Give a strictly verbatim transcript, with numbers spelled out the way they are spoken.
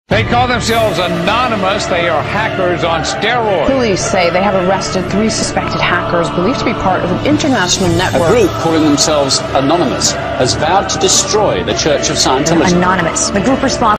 They call themselves Anonymous. They are hackers on steroids. Police say they have arrested three suspected hackers believed to be part of an international network. A group calling themselves Anonymous has vowed to destroy the Church of Scientology. Anonymous. The group responsible